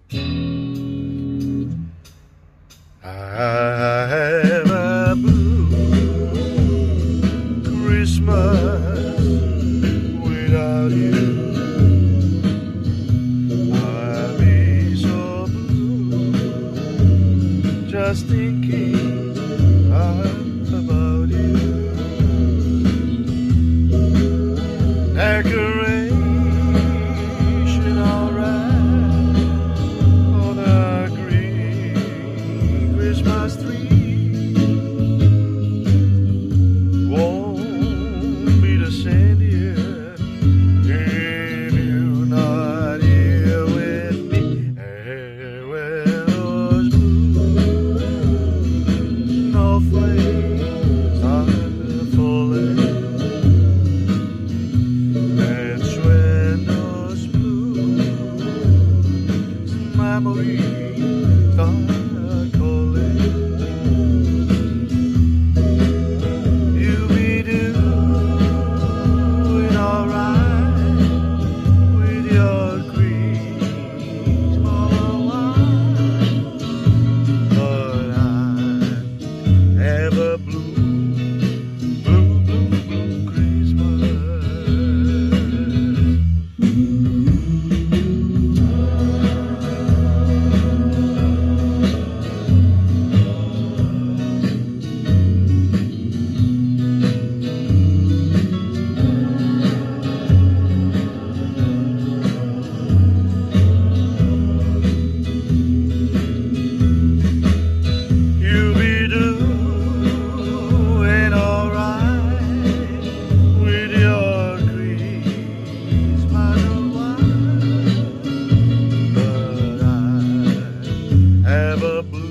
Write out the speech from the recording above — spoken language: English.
I have a blue Christmas without you. I'll be so blue just thinking about you. Decoration alright on a green Christmas tree. Won't be the same here if you're not here with me. Hey, where those blue snowflakes are falling. That's when those blue memories start calling. You'll be doing alright with your Christmas wine, but I have a blue Christmas. You'll be doing alright with your Christmas wine, but I have a blue